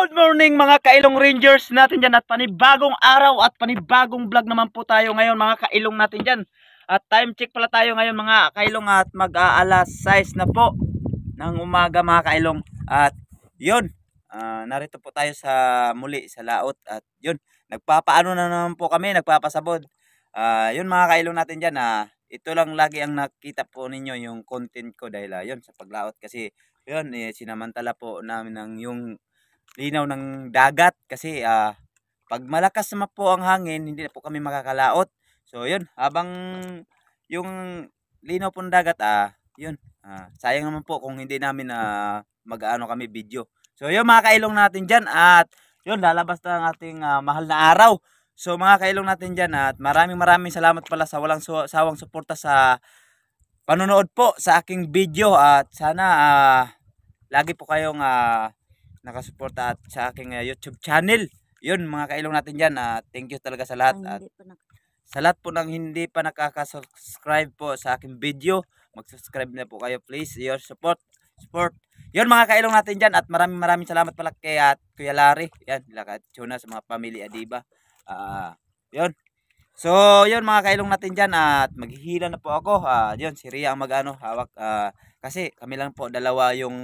Good morning mga kailong rangers natin dyan at panibagong araw at panibagong vlog naman po tayo ngayon mga kailong natin dyan. At time check pala tayo ngayon mga kailong at mag-aalas 6 na po ng umaga mga kailong. At yun, narito po tayo sa muli sa laot at yun, nagpapaano na naman po kami, nagpapasabod. Yun mga kailong natin dyan, ito lang lagi ang nakita po ninyo yung content ko dahil yun sa paglaot kasi yun, sinamantala po namin ng yung linaw ng dagat kasi pag malakas naman po ang hangin, hindi na po kami makakalaot. So yun, habang yung linaw po ng dagat, yun, sayang naman po kung hindi namin mag-ano kami video. So yun mga kailong natin dyan at yun, lalabas na ang ating mahal na araw. So mga kailong natin dyan at maraming salamat pala sa walang sawang suporta sa panonood po sa aking video at sana lagi po kayong nakasuporta at sa aking YouTube channel. Yun mga kailong natin dyan, thank you talaga sa lahat at sa lahat po ng hindi pa nakaka-subscribe po sa aking video, mag-subscribe na po kayo please. Your support. Yun mga kailong natin dyan at maraming salamat pala kay Kuya Larry, yan, lakat Chuna sa mga pamilya diba. Yun. So yun mga kailong natin dyan at maghihila na po ako. Yun si Ria ang mag-ano hawak kasi kami lang po dalawa yung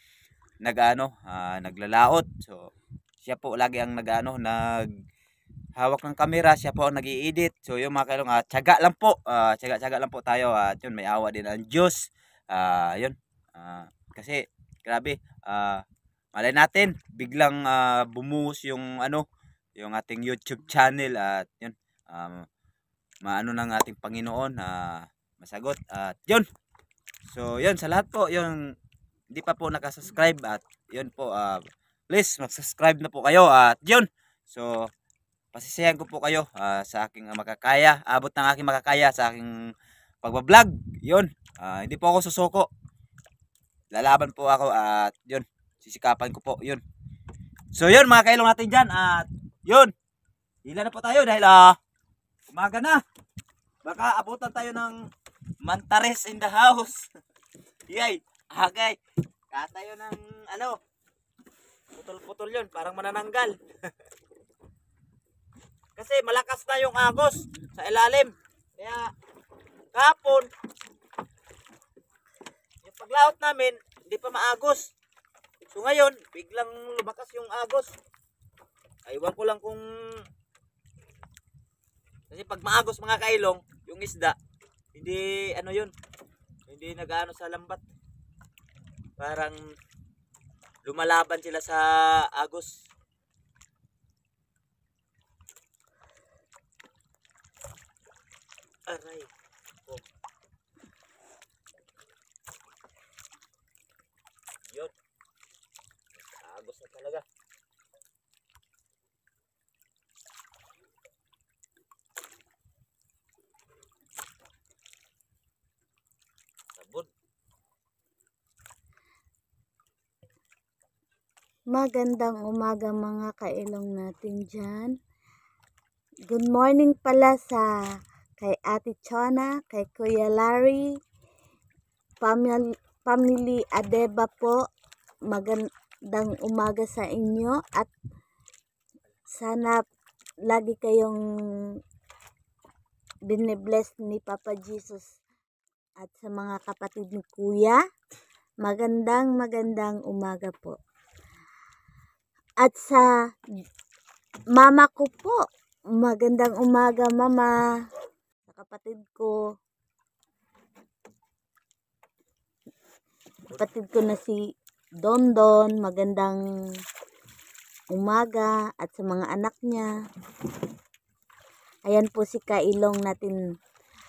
naglalaot. So siya po lagi ang naghawak ng camera, siya po ang nag-i-edit. So yung mga kailong tiyaga lang po, tiyaga lang po tayo at yun may awa din ang Diyos. Yun. Kasi grabe, malay natin biglang bumuhos yung yung ating YouTube channel at yun, maano ng ating Panginoon masagot at yun. So yun sa lahat po yung hindi pa po nakasubscribe at yun po, please mag-subscribe na po kayo at yun. So pasisayan ko po kayo sa aking makakaya, abot ng aking makakaya sa aking pagbablog. Yun, hindi po ako susuko, lalaban po ako at yun, sisikapan ko po yun. So yun mga kailong natin dyan at yun, hila na po tayo dahil umaga na, baka abutan tayo ng Mantares in the house. Yay, agay katayo ng putol-putol yun, parang manananggal. Kasi malakas na yung agos sa ilalim, kaya kahapon yung paglaot namin hindi pa maagos. So ngayon biglang lumakas yung agos. Aywan ko lang kung kasi pag maagos mga kailong yung isda, hindi yun, hindi nag-ano sa lambat, parang lumalaban sila sa agos. Aray. Oh. Yun. Agos na talaga. Sabon. Magandang umaga mga kailong natin dyan. Good morning pala sa kay Ate Chona, kay Kuya Larry, family Adeba po. Magandang umaga sa inyo at sana lagi kayong binibless ni Papa Jesus at sa mga kapatid ni Kuya. Magandang umaga po. At sa mama ko po, magandang umaga mama. Sa kapatid ko na si Dondon, magandang umaga. At sa mga anak niya, ayan po si kailong natin.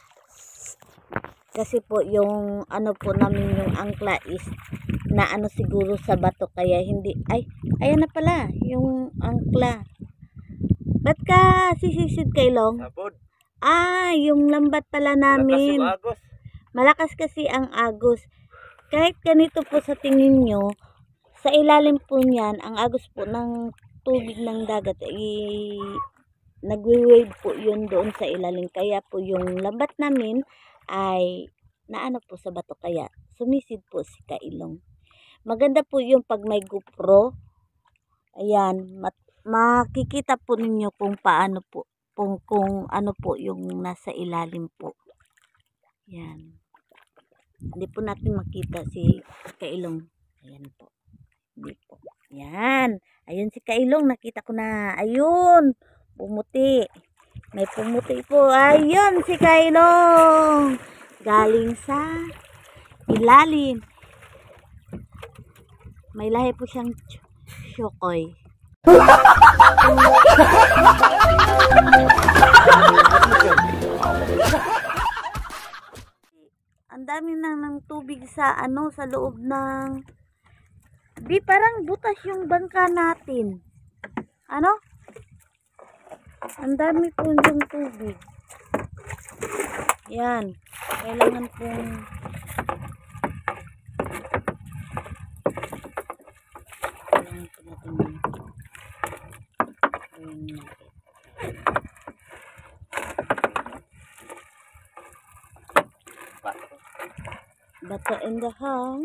Kasi po yung po namin yung angkla is na siguro sa bato kaya hindi ayan na pala yung angkla. Ba't ka sisisid kailong? Sabon. Yung lambat pala namin. Malakas yung agos. Malakas kasi ang agos. Kahit ganito po sa tingin nyo, sa ilalim po niyan, ang agos po ng tubig ng dagat nagwe-wave po yun doon sa ilalim. Kaya po yung lambat namin ay naano po sa bato kaya sumisid po si kailong. Maganda po yung pag may GoPro Ayan, makikita po ninyo kung paano po, kung ano po yung nasa ilalim po. Yan. Hindi po natin makita si Kailong. Ayan po. Hindi po. Yan. Ayun si Kailong. Nakita ko na. Ayun. Pumuti. May pumuti po. Ayun si Kailong. Galing sa ilalim. May lahi po siyang Shokoy. Ang dami ng tubig sa sa loob ng parang butas yung bangka natin. Ano? Ang dami po yung tubig. Yan. Kailangan pong bato in the house.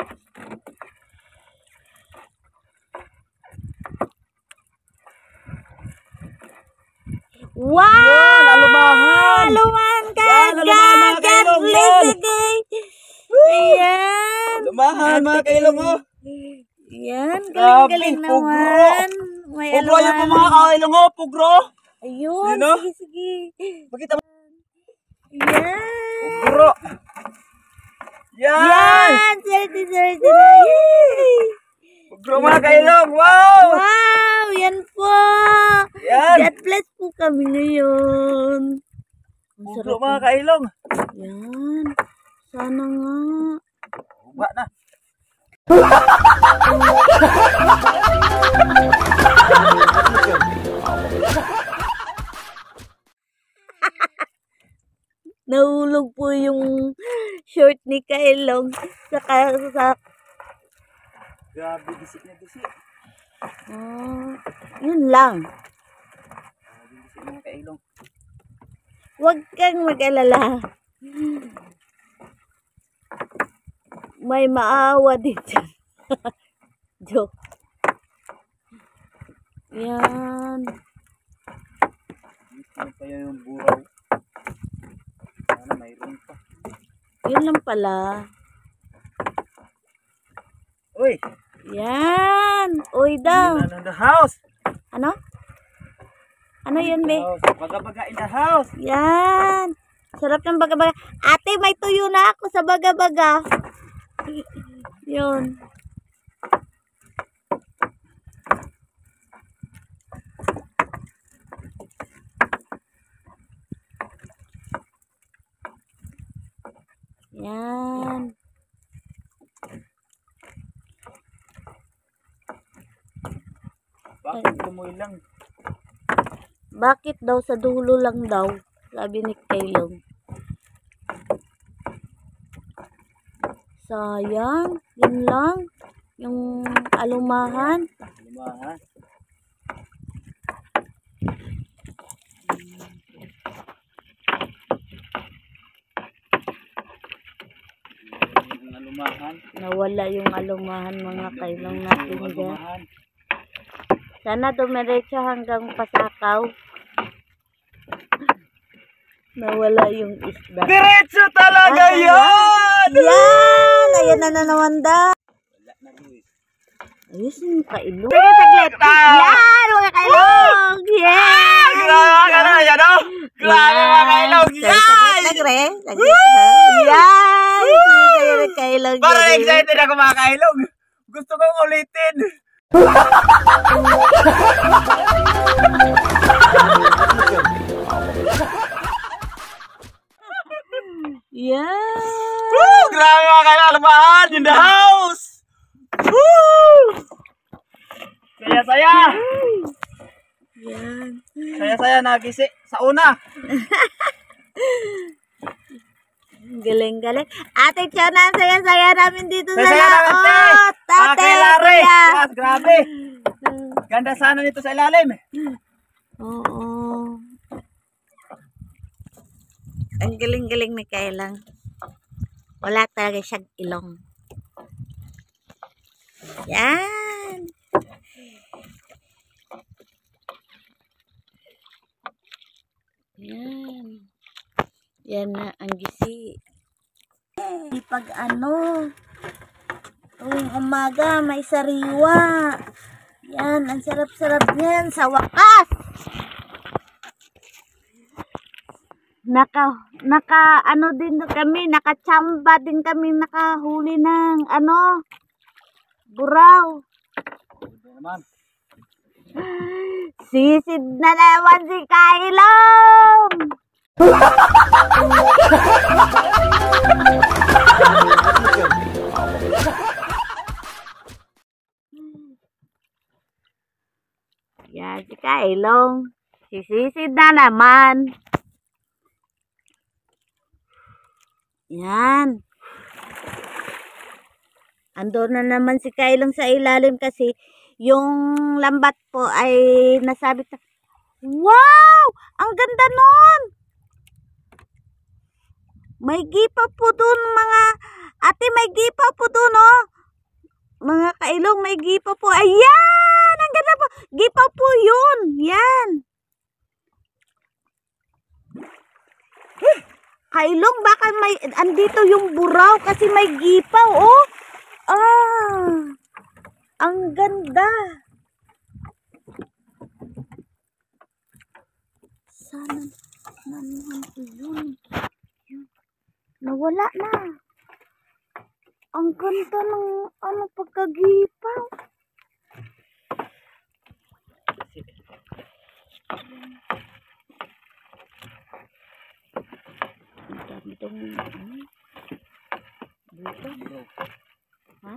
Wow! Yan, alumahan! Alumahan ka! Yan, alumahan mga Kailong, God bless you guys! Ayan! Alumahan mga Kailong, oh! Ayan, Grabe, galing-galing pugro. naman. May Pugro yan po alumahan. mga Kailong, oh! Pugro! Ayun, Yun, oh. sige, sige. Pakita mo. Ayan! Pugro! Yan! Yan! Swerte. Yay! Pugro mga Kailong, wow! Wow! Yan po! Yan! God bless po kami ngayon. Ang Pugro sarap mga po. Kailong! Yan. Sana nga. Uba na! Nahulog po yung short ni Kailong sa Grabe, bisik na bisik. yun lang. Bisik mga Kailong. Huwag kang mag-alala. May maawa dito. Joke. Yan. Ano pa yung buraw? Sana mayroon pa. Yun lang pala. Uy! Yan. Uy daw. Ano in the house? Ano? Ano yun, be? Baga-baga in the house. Yan. Sarap ng baga-baga. Ate, may tuyo na ako sa baga-baga. Yun. Yan. Bakit tumoy lang? Bakit daw sa dulo lang daw? Sabi ni Kailong. Sayang. Yun lang. Yung alumahan. Lumahan. Lumahan. Nawala yung alumahan mga Kailong natin dyan. Lumahan. Sana dumiretso hanggang Pasakaw. Nawala yung isda. Diretso talaga yan! Yan! Ayan na naman daw. Wala na Luis. Ayos yung Kailong. Sige, saglit. Yan! Mga Kailong! Yan! Grabe ka na yan, oh! Grabe mga Kailong! Yan! Saglit na, Gre. Saglit na. Yan! Sige, Kailong. Parang excited ako mga Kailong. Gusto kong ulitin. Yan! Woo! Grabe mga Kailong! Lumahan in the house! Woo! Saya-saya! Yan. Saya-saya nagisi sa una. Galing-galing. Ate Tiana, saya-saya namin dito sa Saya-saya namin, te. laot. Ate, Kay Larry. kuya. Yes, grabe. Ganda sana nito sa ilalim. Oo. Ang galing-galing ni Kailang. Wala talaga siyang ilong. Yan. Yan. Yan na ang gisi. Pag ano, tuwing umaga may sariwa. Yan, ang sarap-sarap niyan sa wakas. Ano din kami, nakachamba din kami, nakahuli ng ano, buraw. Sisid na naman si Kailong. Yan si Kailong. Sisisid na naman. Yan. Ando na naman si Kailong sa ilalim kasi yung lambat po ay nasabit na. Wow! Ang ganda nun! May gipa po dun mga ate, may gipa po dun oh. Mga Kailong, may gipa po. Ayan! Ang ganda po. Gipa po yun. Yan. Kailong, baka may, andito yung buraw kasi may gipaw, oh. Ah, ang ganda. Sana nanuhan ko yun. Nawala na. Ang ganda ng ano pagkagipaw. Itong dito. Ha?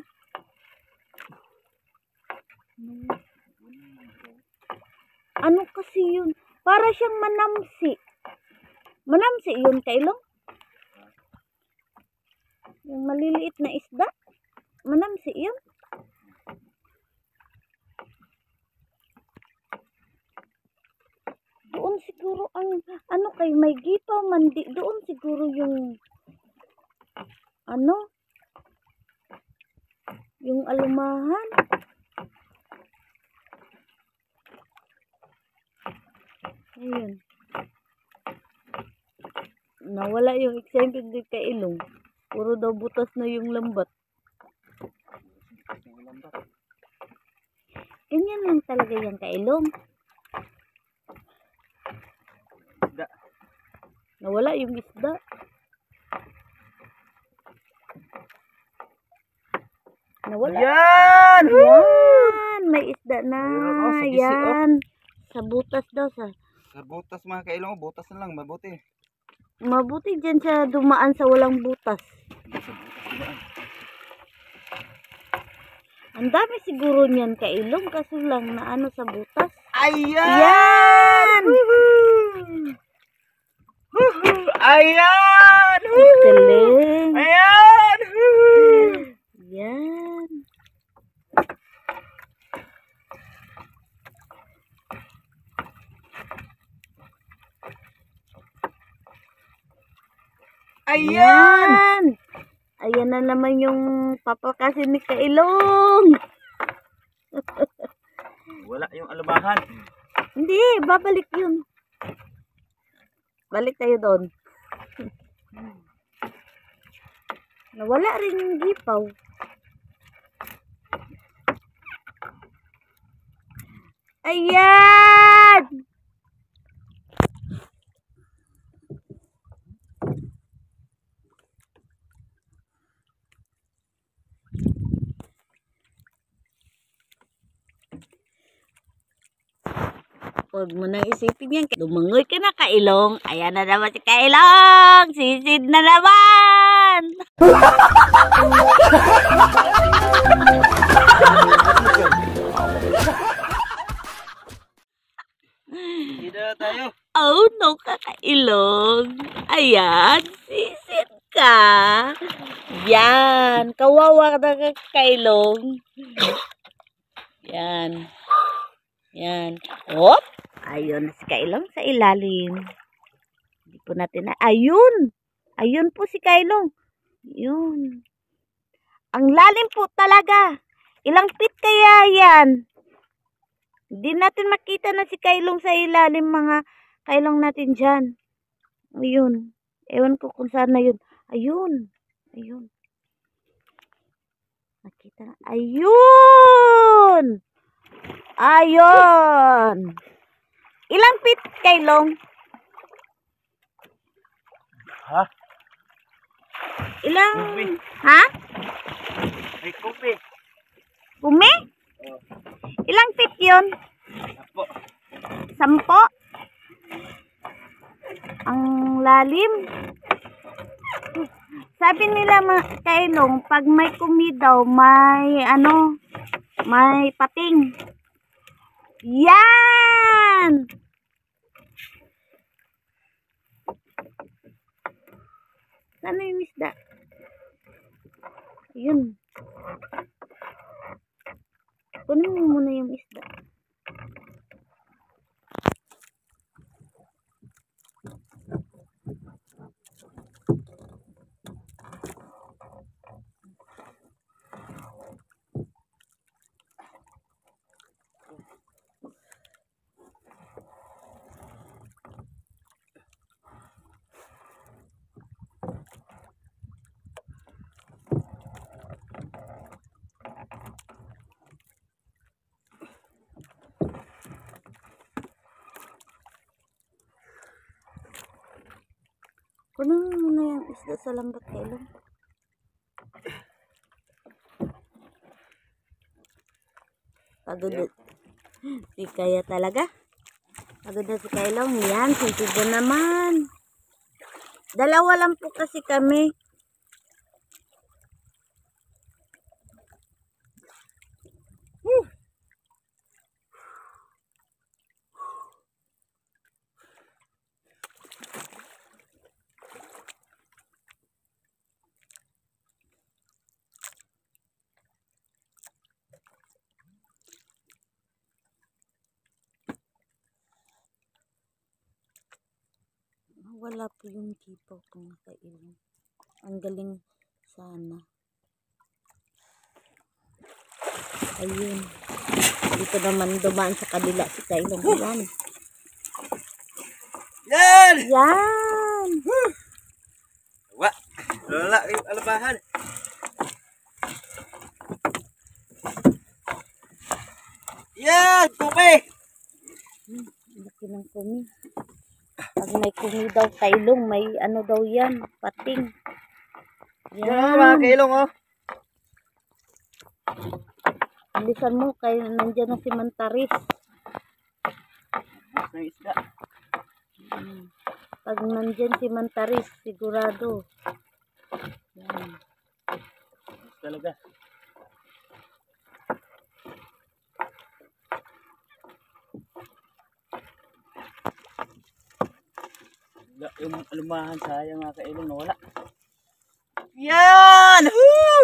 Ano kasi yun? Para siyang manamsi. Manamsi yun, Kailong? Yung maliliit na isda? Manamsi yun? Doon siguro ang ano kay may gipaw mandi, doon siguro yung ano yung alumahan. Ayun. Nawala yung excitement din kay Ilong. Puro daw butas na yung lambat. Ganyan lang talaga yung kay Ilong. Nawala yung isda. Nawala. Yan! Yan! May isda na. Sige, Yan. Sa butas daw. Sa butas mga Kailong, butas na lang, mabuti. mabuti dyan siya dumaan sa walang butas. Ang dami siguro niyan Kailong kasi lang na ano sa butas. Ayan! Yan! Ayan! Galing! Ayan! Yan! Ayan! Ayan na naman yung papakasin ni Kailong. Wala yung alumahan. Hindi, babalik yun. Balik tayo doon. Nawala rin yung gipaw. Ayan! Huwag mo nang isipin yan. Lumangoy ka na, Kailong. Ayan na naman si Kailong. Sisid na naman. Dito na tayo. Oh no, Kailong. Ayan, sisid ka. Yan. Kawawa na ka, Kailong. Yan. Yan. Hop. Ayun na si Kailong sa ilalim. Hindi po natin na. Ayun. Ayun po si Kailong. Yun. Ang lalim po talaga. Ilang feet kaya yan? Hindi natin makita na si Kailong sa ilalim mga kailong natin dyan. Ayun. Ewan ko kung saan na yun. Ayun. Ayun. Nakita na. Ayun! Ayun! Ilang feet kailong? Ha? Ilang? Kupi. Ha? May kupi. Kumi? Oh, Ilang feet yun? apo. 10? Ang lalim. Sabi nila kailong, pag may kumi daw, may ano, may pating. Yan! Sana yung isda? Yun. Kunin mo muna yung isda. Kunin mo muna yung isda sa lambat kailong. Pagod. Di kaya talaga. Pagod na si kailong. Yan, sisibo naman. Dalawa lang po kasi kami. Wala po yung kipaw kung nakailong. Ang galing sana. Ayun. Dito naman dumaan sa kabila si kailong. Yan. Yan! Yan! Wa! Wala yung alabahan. Yan! Kupi! Laki ng kumi. Pag may kumi daw kailong, may ano daw yan, pating. Yan mga kailong oh. Bilisan mo, kaya nandiyan na si Mantaris. Ang isda. Pag nandiyan si Mantaris, sigurado. Yan. Talaga. Yung alumahan sayang mga kailong nawala. Yan! Woo!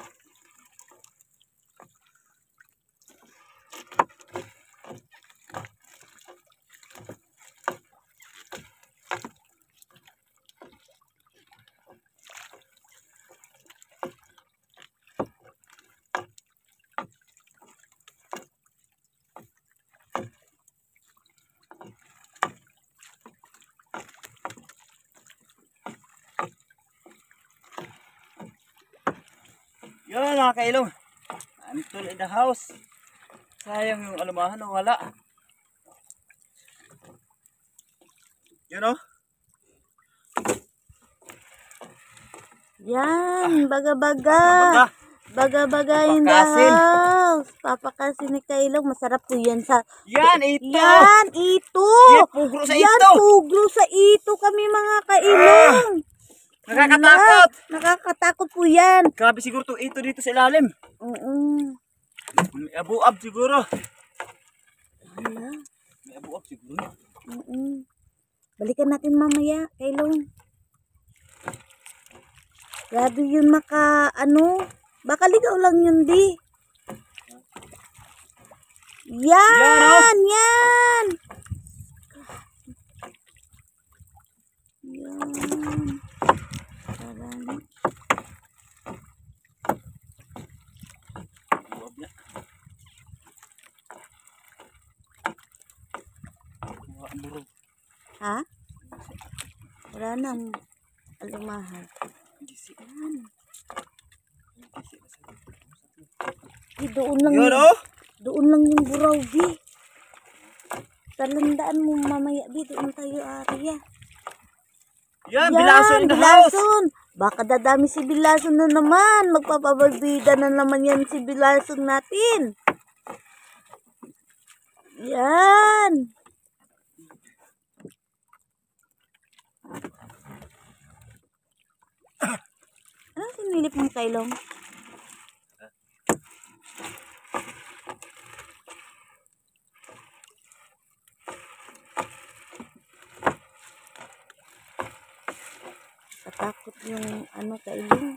Yan mga kailong. I'm still in the house. Sayang yung alumahan nawala. Yan oh. Yan, baga-baga. Baga. Baga-baga in the Papakasin. house. Papakasin ni Kailong. Masarap po yan sa... Yan ito. Yan, ito. Yan, pugro sa Yan, ito. pugro sa ito kami mga Kailong. Nakakatakot. Nakakatakot po yan. Grabe siguro to ito dito sa ilalim. Oo. May abuab siguro. Hala. May abuab siguro. Oo. Balikan natin mamaya, Kailong. Grabe yun baka ligaw lang yun di. Yan, yan. Yan. Parang. Abuab na. Ang burog. Wala nang alumahan. Yan. Doon lang Yun, yung, oh. doon lang yung buraw, Bi. Talandaan mo mamaya, Bi. Doon tayo, Arya. Yan, Bilason in the house. Bilason. Baka dadami si Bilason na naman. Magpapabalbida na naman yan si Bilason natin. Yan. Ano sinilip mong kailong? Katakot yung ano kailong.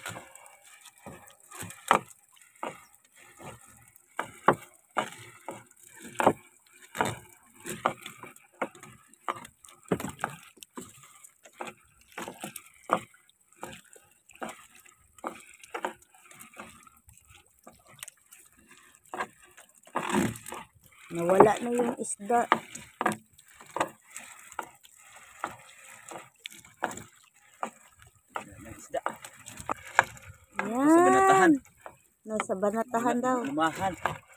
Nawala na yung isda. Sa banatahan. Yan. Nasa banatahan daw. Lumahan.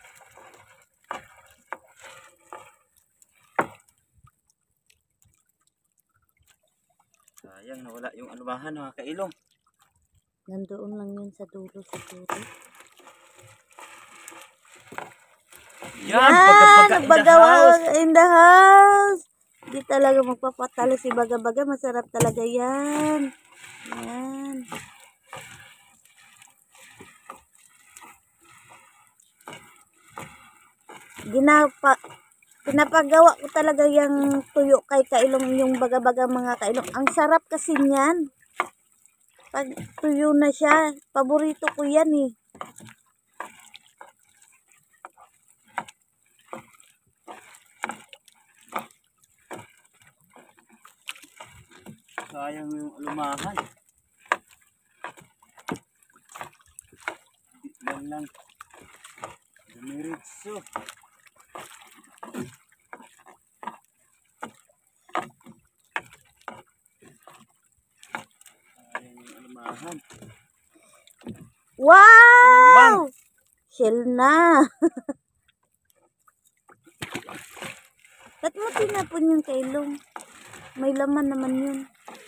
Sayang, nawala yung alumahan mga kailong. Nandoon lang yun sa dulo siguro. Yan, baga-baga in the Bagawa house. in the house. Di talaga magpapatalo si Baga-Baga. Masarap talaga yan. Yan. Pinapagawa ko talaga yung tuyo kay kailong, yung Baga-Baga mga kailong. Ang sarap kasi niyan. Pag tuyo na siya, paborito ko yan eh. Sayang yung alumahan. Hindi lang dumiritso. Sayang yung alumahan. Wow! Shell na. Ba't mo tinapon yung kailong? May laman naman yun.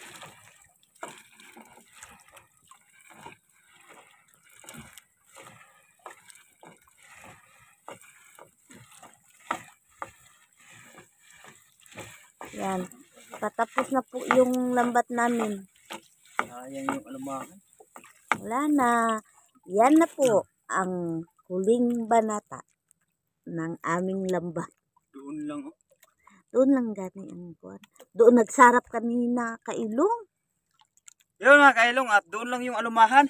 Yan. Patapos na po yung lambat namin. Sayang yung alumahan. Wala na. Yan na po ang huling banata ng aming lambat. Doon lang oh. Doon lang gani ang kuwan. Doon nagsarap kanina kailong. Yun mga kailong at doon lang yung alumahan.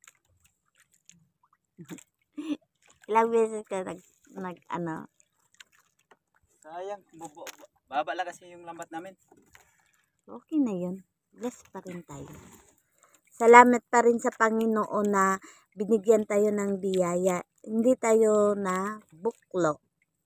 Ilang beses ka nag ano. Sayang. Baba lang kasi yung lambat namin. Okay na yun. Bless pa rin tayo. Salamat pa rin sa Panginoon na binigyan tayo ng biyaya. Hindi tayo na buklo.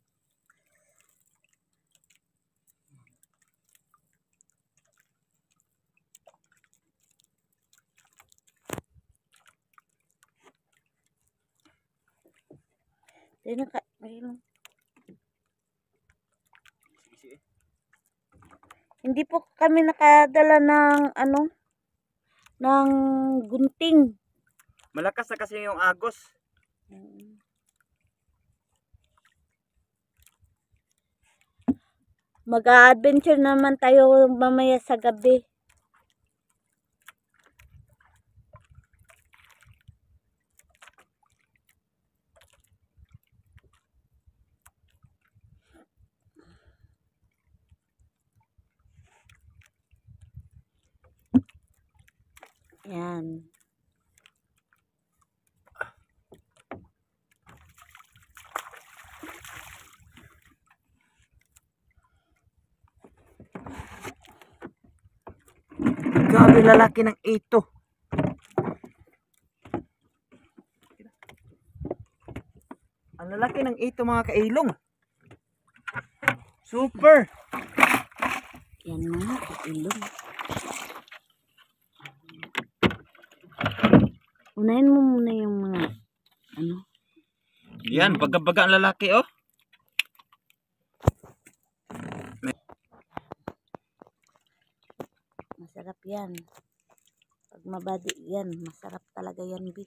Hindi po kami nakadala ng ano, ng gunting. Malakas na kasi yung agos. Mag-a-adventure naman tayo mamaya sa gabi. Yan. Grabe lalaki ng ito. Ang lalaki ng ito mga kailong. Super. Yan mga kailong. Unahin mo muna yung mga, ano, Yan, baga-baga ang lalaki oh. masarap yan. Pag mabadi yan, masarap talaga yan, Bi.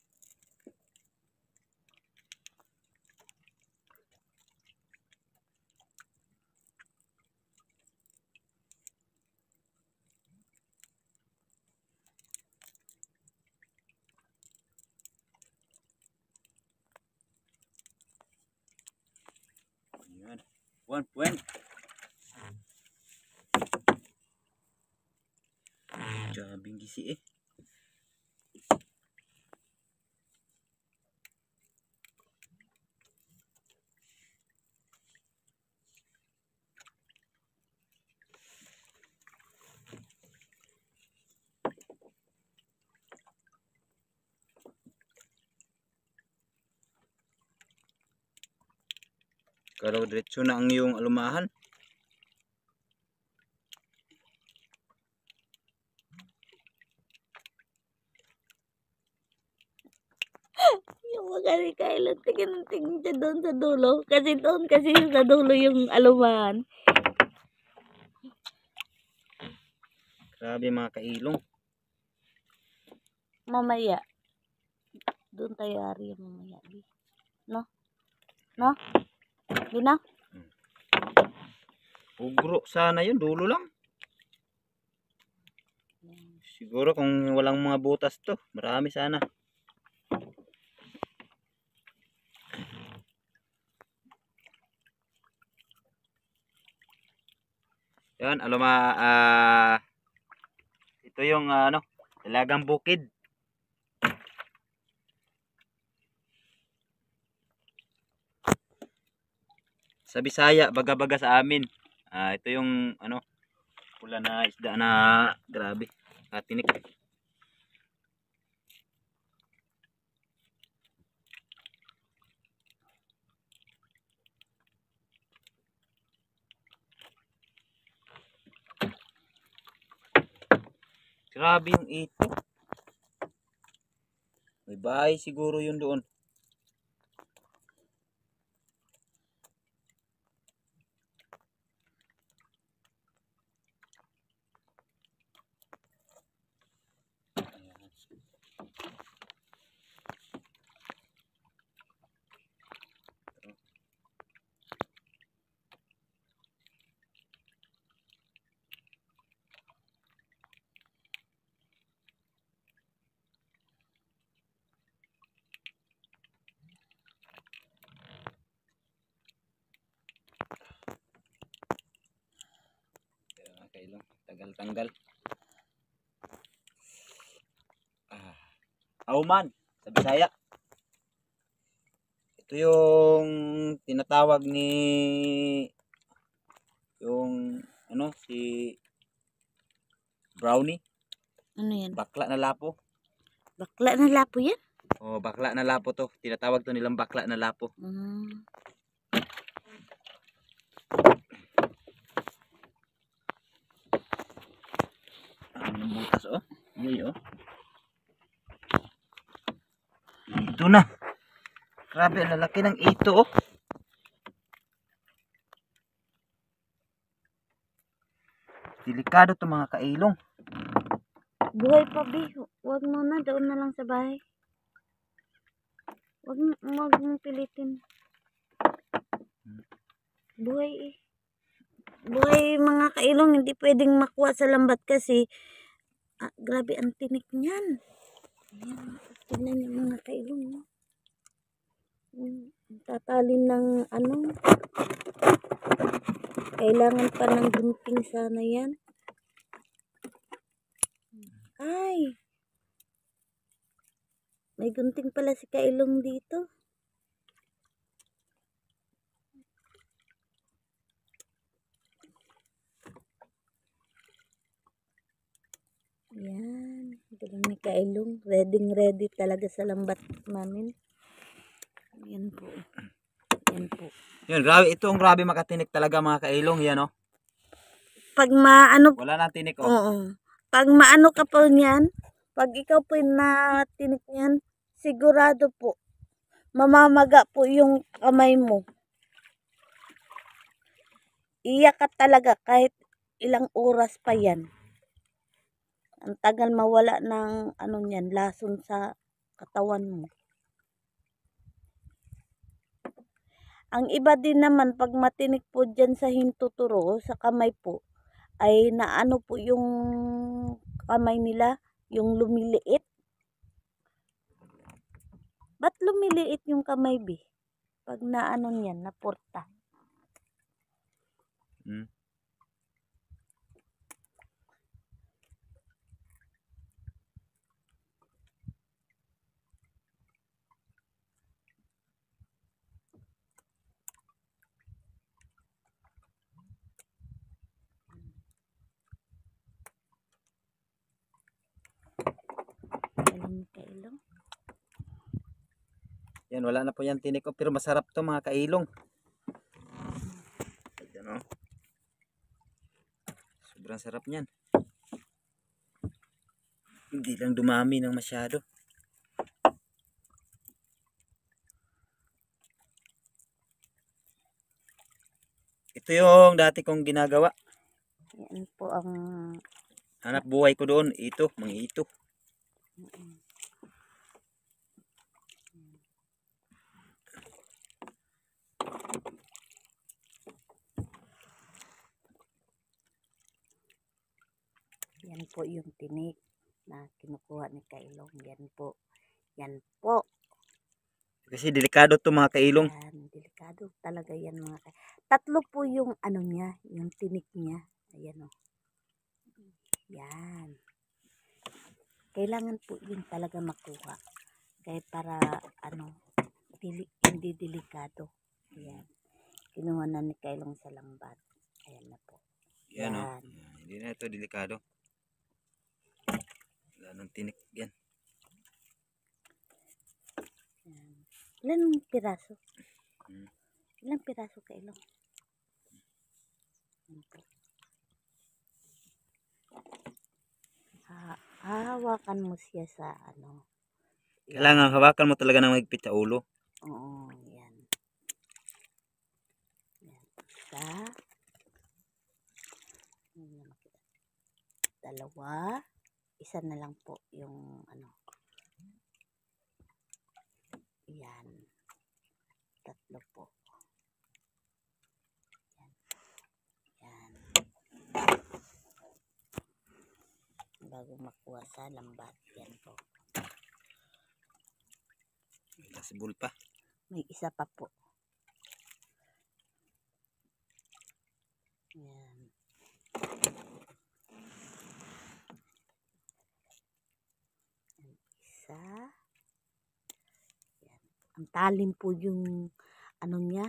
Yan. 1 point. Jabing gisi eh. Kalau diretso na ang iyong alumahan. Yung mga kailan tingin siya doon sa dulo. Kasi doon kasi sa dulo yung alumahan. Grabe mga kailong. Mamaya. Doon tayo ari mamaya. Bi. No? No? Di na? Ugro sana yun, dulo lang. Siguro kung walang mga butas to, marami sana. Yan, ito yung ano, Dalagang Bukid. Sa Bisaya, baga-baga sa amin. Ito yung ano, pula na isda na grabe, katinik. Grabe yung ito. May bahay siguro yun doon. Kailong, tagal-tanggal. Auman sa Bisaya. Ito yung tinatawag ni yung ano si Brownie, Ano yan? bakla na lapo. Bakla na lapo yan? Oh, bakla na lapo to. Tinatawag to nilang bakla na lapo. Ang butas oh. Yun oh. Ito na. Grabe, ang lalaki ng ito oh. Delikado to mga kailong. Buhay pa, Bi. Huwag mo na. Doon na lang sa bahay. Huwag mong pilitin. Buhay eh. Buhay mga kailong. Hindi pwedeng makuha sa lambat kasi grabe ang tinik niyan. Ayan. Tingnan niyo mga kailong. Tatalin ng ano. Kailangan pa ng gunting sana yan. Ay. May gunting pala si kailong dito. Yan. Galing ni kailong. Ready talaga sa lambat namin. Yan po. Yan po. Yun, grabe. Ito ang grabe makatinik talaga mga kailong. Yan oh. Pag maano. Wala na tinik oh. Oo. Pag maano ka po niyan. Pag ikaw po natinik niyan, sigurado po, mamamaga po yung kamay mo. Iyak ka talaga kahit ilang oras pa yan. Ang tagal mawala ng ano niyan, lason sa katawan mo. Ang iba din naman, pag matinik po dyan sa hintuturo, sa kamay po, ay naano po yung kamay nila, yung lumiliit. Ba't lumiliit yung kamay, Bi? Pag naano niyan, naporta. Galing kailong. Yan, wala na po yan tinik ko, pero masarap to mga kailong. Yan, oh. Sobrang sarap niyan. Hindi lang dumami ng masyado. Ito yung dati kong ginagawa. Yan po ang Hanap buhay ko doon, ito, mga ito. yan po yung tinik na kinukuha ni Kailong. Yan po. Yan po. Kasi delikado to mga kailong. Yan, delikado talaga yan mga tatlo po yung ano niya, yung tinik niya. Ayan o. Yan. Kailangan po yun talaga makuha. Kaya para ano, hindi delikado. Ayan. Kinuha na ni Kailong sa lambat. Ayan na po. Yan, Yan. oh. Hindi na ito delikado. Wala nang tinik yan. Yan. Ilan piraso? Hmm. Ilang piraso Kailong? Yan po. Hahawakan mo siya sa ano. Kailangan hawakan mo talaga ng mahigpit sa ulo. Oo, yan. Yan. Isa. Dalawa. Isa na lang po yung ano. Yan. Tatlo po. Yan. Yan. Bago makuha sa lambat. Yan po. Kasibol pa. May isa pa po. Yan. Isa. Yan. Ang talim po yung ano niya.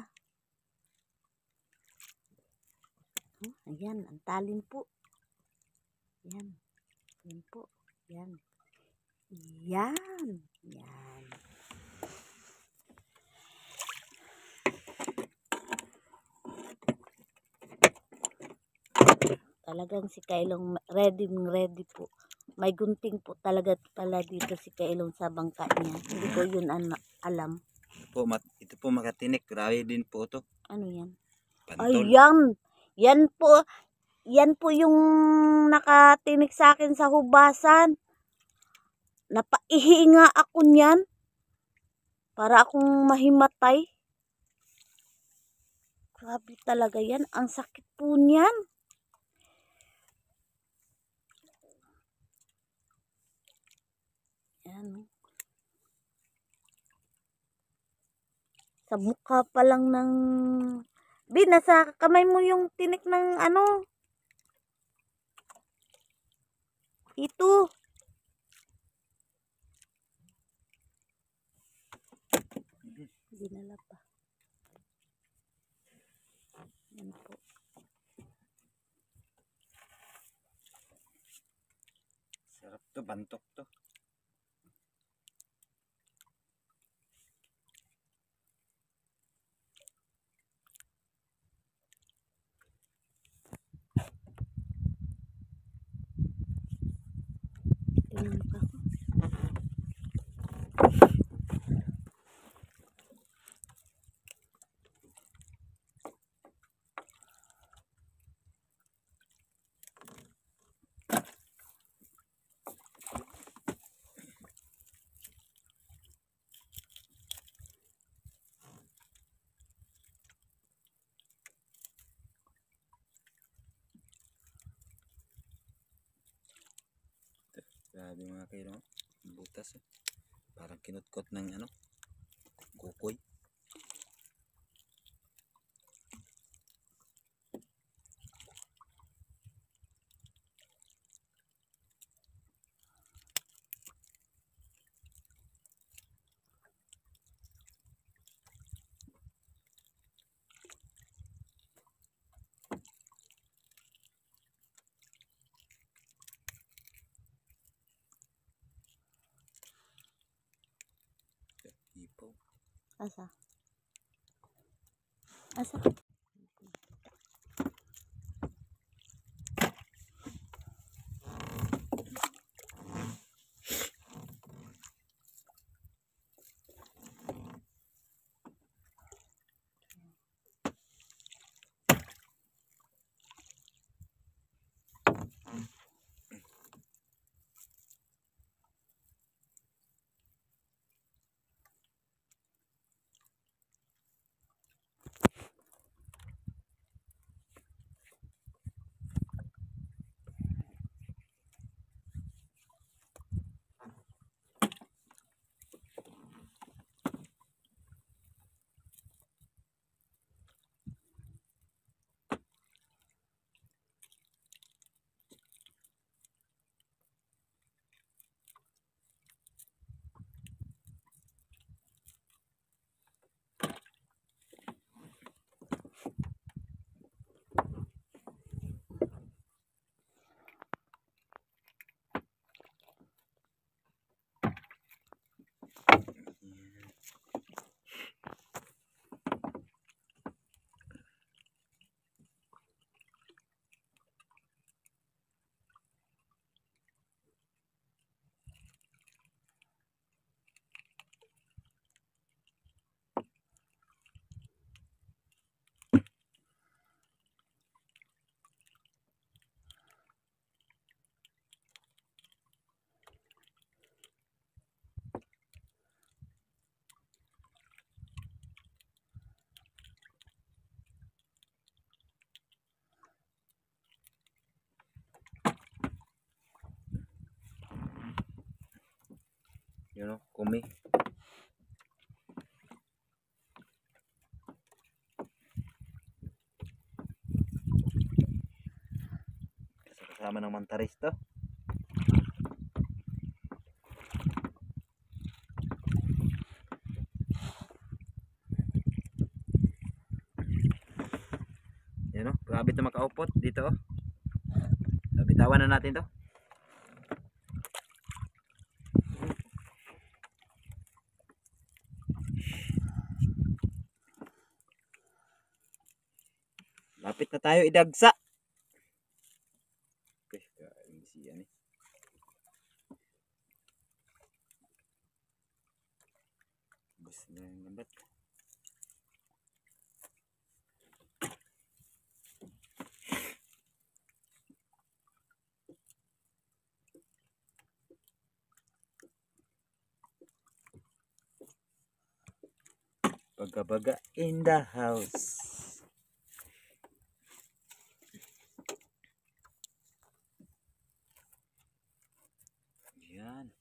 Ayan, ang talim po. Yan. Yan po. Yan. Yan. Yan. Talagang si Kailong ready po. May gunting po talaga pala dito si Kailong sa bangka niya. Hindi ko yun alam. Ito po makatinik. Grabe din po to. Ano yan? Pantol. Ay, yan. Yan po. Yan po yung nakatinik sa akin sa hubasan. Napaihi nga ako niyan. Para akong mahimatay. Grabe talaga yan. Ang sakit po niyan. Yan. Sa mukha pa lang ng... nasa kamay mo yung tinik ng ano. Ito. Dinala pa. Yan po. Sarap to, bantok to. Tingnan pa ako. Grabe mga kailo, butas oh. Parang kinutkot ng ano, kukoy. Ipaw. Asa? Asa? Yun o, kumi. Kasama ng mantaris to. Yan o, grabe ito makaupot dito o. Bitawan na natin to. Lapit na tayo idagsa. Okay, siya ni. Bus na yung lambat. Baga-baga in the house. Yan.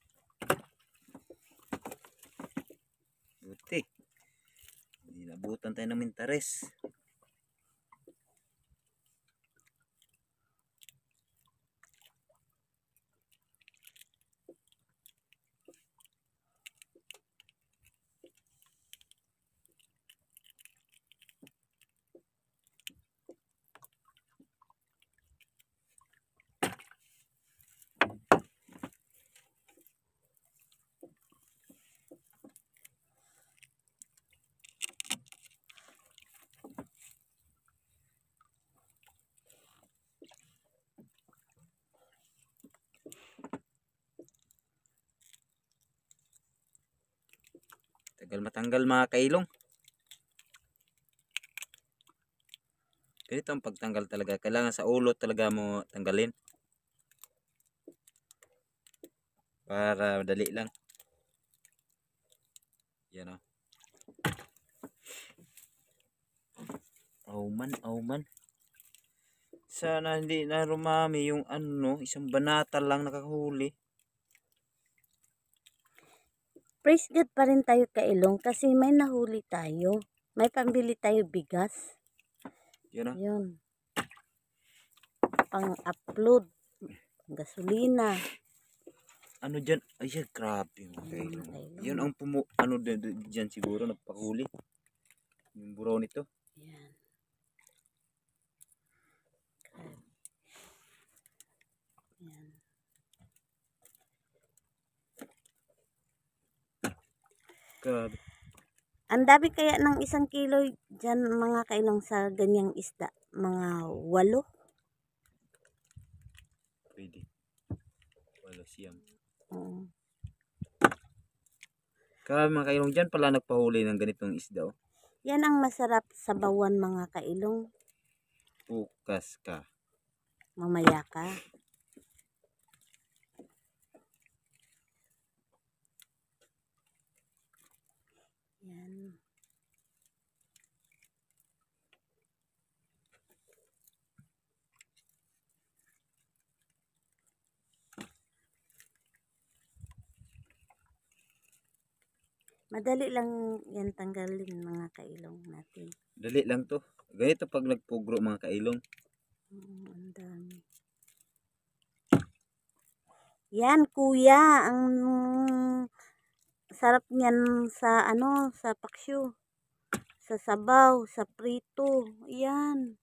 Buti. Nabutan tayo ng mintares. Tagal matanggal mga kailong. Ganito ang pagtanggal talaga. Kailangan sa ulo talaga mo tanggalin. Para madali lang. Yan o. Auman. Sana hindi na rumami yung ano, isang banata lang nakahuli. Praise God pa rin tayo kailong kasi may nahuli tayo. May pambili tayo bigas. Yan o. Yun. Pang-upload. Gasolina. Ano dyan? Ay, yan, grabe mga kailong. Yan ang ano dyan siguro nagpahuli. Yung buraw nito. Yan. Yan. Grabe. Ang dami kaya ng 1 kilo dyan mga kailong sa ganyang isda. Mga 8. Pwede. Wala siyam. Oo. Grabe mga kailong, dyan pala nagpahuli ng ganitong isda. Oh. Yan ang masarap sa bawan mga kailong. Pukas ka. Mamaya ka. Yan. Madali lang yan tanggalin mga kailong natin. Dali lang to. Ganito pag nagpugro mga kailong. Ang dami. Yan kuya, ang sarap niyan sa ano, sa paksyo. Sa sabaw, sa prito. Yan.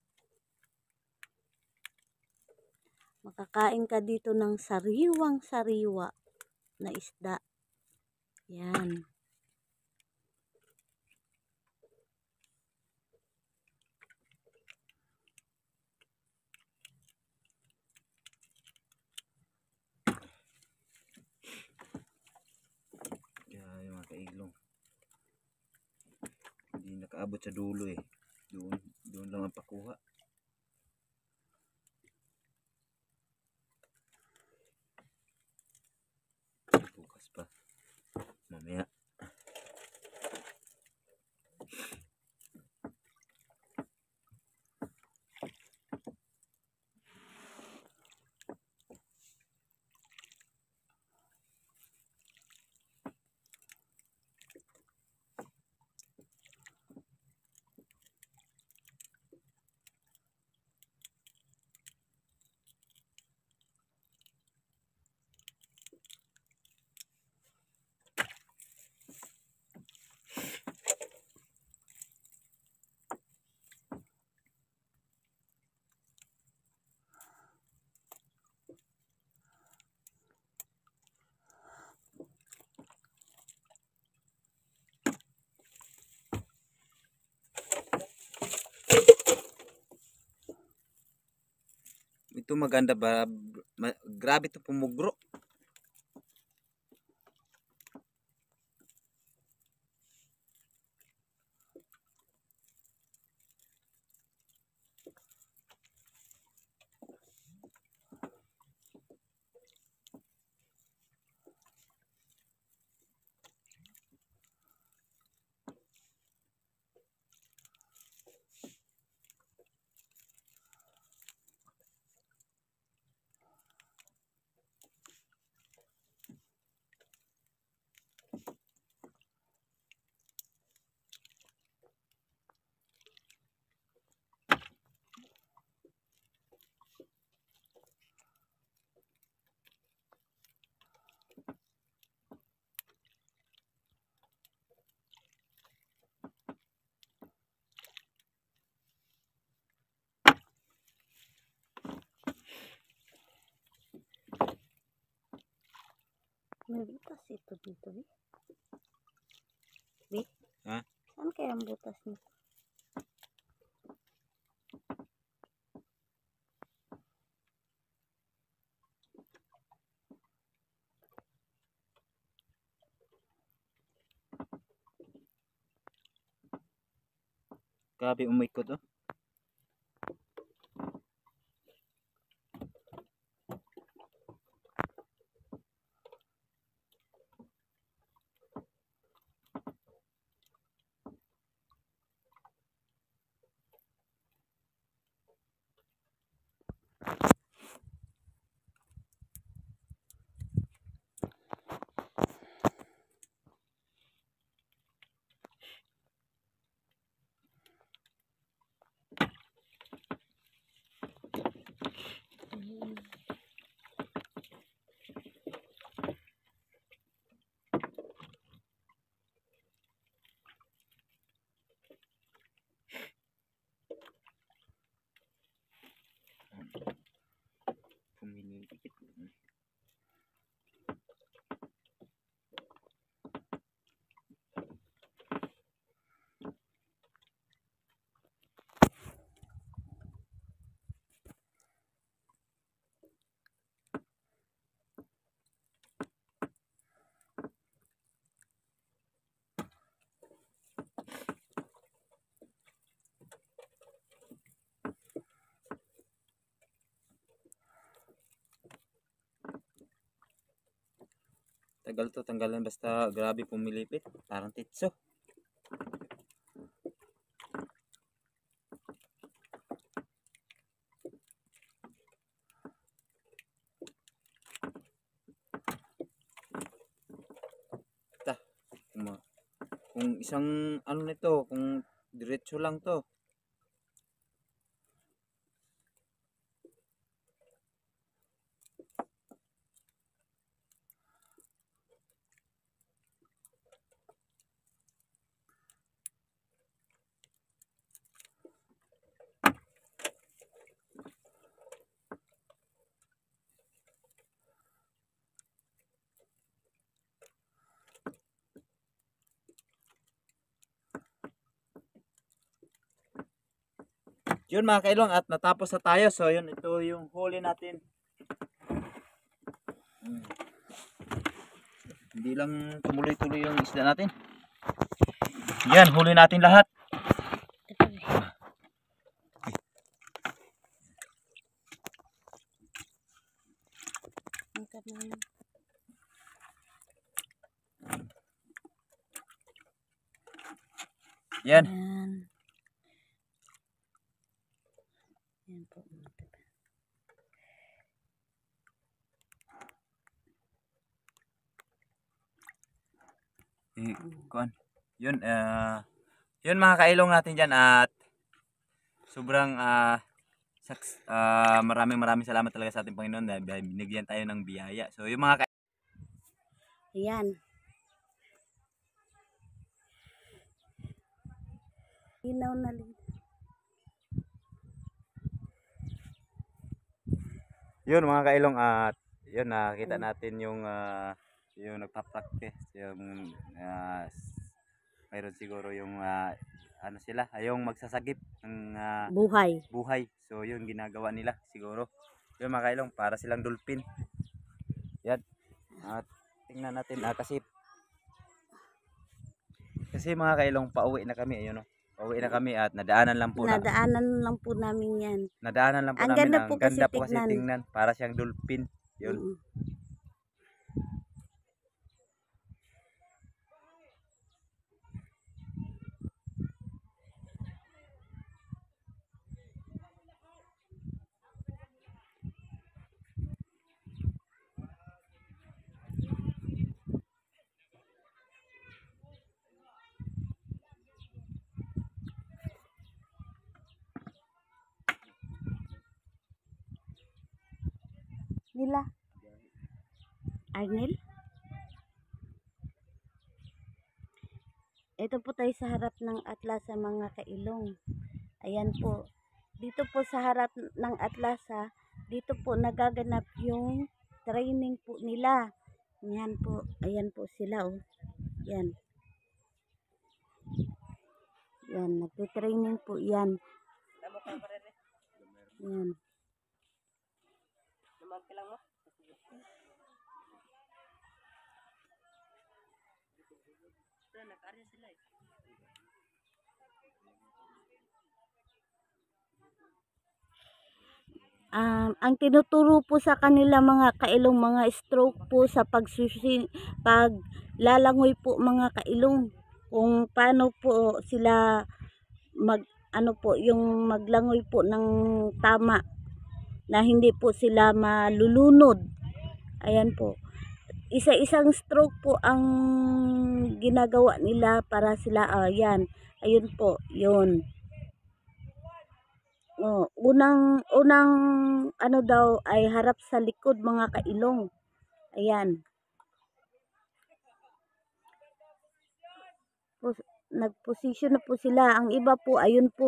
Makakain ka dito ng sariwang sariwa na isda. Yan. Yan yung mga kailong. Hindi nakaabot sa dulo eh. Doon lang ang pakuha. Bukas pa. Mamaya. Ito maganda ba? Grabe to pumugro. May butas ito dito, Bi. Bi? Ha? Saan kaya ang butas nito? Grabe umikot oh. Pumili dikit. Tagal to tanggalan basta grabe pumilipit. Parang titso. Ta, kung isang ano nito, kung diretso lang to. Yun mga kailong at natapos na tayo. So yun, ito yung huli natin. Hindi lang tumuloy-tuloy yung isda natin. Yan, huli natin lahat. Yan. Yan po. Kuan. Yun, yun mga kailong natin dyan at sobrang maraming salamat talaga sa ating Panginoon dahil binigyan tayo ng biyaya. So yung mga Yan. Linaw na linaw. yun mga kailong at yun nakita natin yung nagpa-practice yung mayroon siguro yung ano sila yung magsasagip ng buhay. So yun ginagawa nila siguro. Yun mga kailong para silang dolphin. Yan. At tingnan natin kasi mga kailong pauwi na kami ayun oh. Pauwi na kami at nadaanan lang po namin yan. Nadaanan lang po Ang namin ganda ang po ganda kasi po kasi tingnan para siyang dolphin. Yun. Nila Arnel. Ito po tayo sa harap ng Atlasa mga kailong. Ayan po. Dito po sa harap ng Atlasa, dito po nagaganap yung training po nila. Yan po. Ayan po sila oh. Yan. Yan. Nagtitraining po yan. Yan. Ang tinuturo po sa kanila mga kailong, mga stroke po sa paglalangoy po mga kailong, kung paano po sila mag ano po yung maglangoy po ng tama, na hindi po sila malulunod. Ayan po, isa-isang stroke po ang ginagawa nila para sila, ayan, ayun po yun. Unang unang ano daw ay harap sa likod mga kailong. Ayan. Nagposisyon na po sila. Ang iba po, ayun po.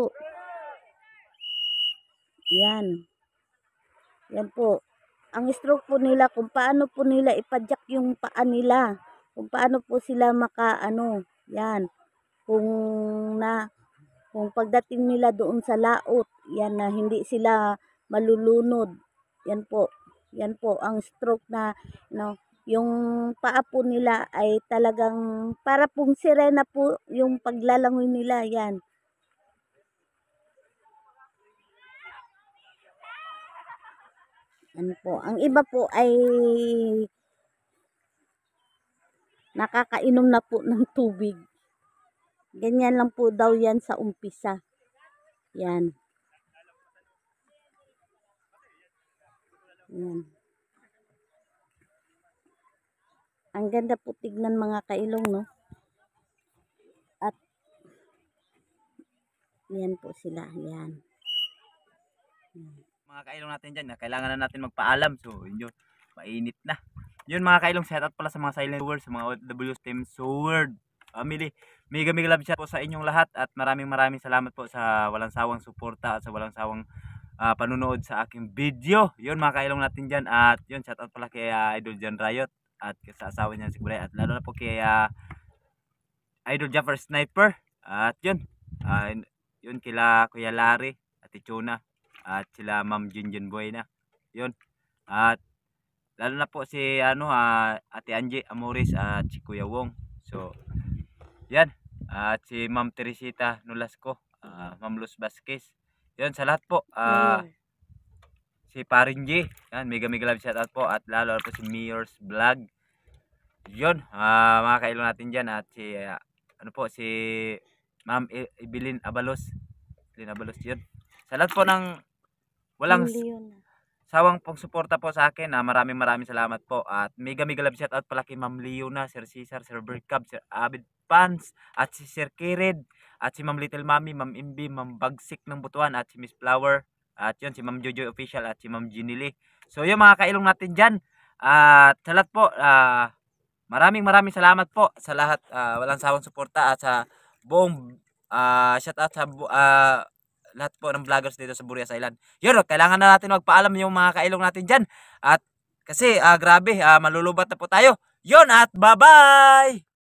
Yan. Yan po. Ang stroke po nila, kung paano po nila ipadyak yung paa nila. Kung paano po sila makaano. Yan. Kung pagdating nila doon sa laot, yan na hindi sila malulunod. Yan po. Yan po ang stroke na yung paa po nila ay talagang para pong sirena po yung paglalangoy nila. Yan. Yan po. Ang iba po ay nakakainom na po ng tubig. Ganyan lang po daw yan sa umpisa. Yan. Yan. Ang ganda po tignan mga kailong, no? At yan po sila. Yan. Mga kailong natin dyan, kailangan na natin magpaalam. So, yun, mainit na. Yun mga kailong, shout out pala sa mga silent viewers, sa mga OFWs Team Sword family. Mega love shout po sa inyong lahat at maraming salamat po sa walang sawang suporta at sa walang sawang panunood sa aking video. Yun mga kailong natin dyan. At yun, shout out pala kay Idol John Riot at sa asawa niya si Kuray. At lalo na po kay Idol Jaffer Sniper. At yun, yun kila Kuya Larry at Ichuna. At sila Ma'am Junjun Boy na. Yun. At lalo na po si Ate Angie Amoris at si Kuya Wong. So, yan. At si Ma'am Teresita Nolasco, Ma'am Luz Vasquez. Yun sa lahat po. Si Parinji. Yan, mega love shout out po. At lalo po si Mayor's Vlog. Yun, mga kailong natin dyan. At si, si Ma'am Evelyn Abalos. Yun. Sa lahat po ng walang sawang pong suporta po sa akin. Maraming salamat po. At mega love shout out pala kay Ma'am Leona, Sir Cesar, Sir Bergcab, Sir Abid Pans, at si Sir Kirid, at si Ma'am Little Mami, Ma'am Imbi, Ma'am Bagsik ng Butuan, at si Miss Flower, at yun si Ma'am Jojo Official, at si Ma'am Ginili. So yun mga kailong natin dyan. At sa lahat po, maraming salamat po sa lahat, walang sawang suporta at sa buong shout out sa lahat po ng vloggers dito sa Burias Island. Yun, kailangan na natin magpaalam yung mga kailong natin dyan. At kasi grabe, malulubat na po tayo. Yun, at bye-bye!